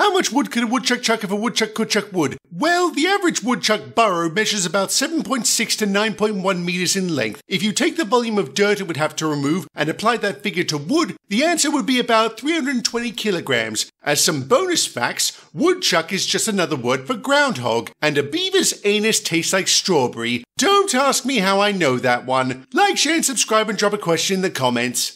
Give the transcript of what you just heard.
How much wood could a woodchuck chuck if a woodchuck could chuck wood? Well, the average woodchuck burrow measures about 7.6 to 9.1 meters in length. If you take the volume of dirt it would have to remove and apply that figure to wood, the answer would be about 320 kilograms. As some bonus facts, woodchuck is just another word for groundhog, and a beaver's anus tastes like strawberry. Don't ask me how I know that one. Like, share, and subscribe, and drop a question in the comments.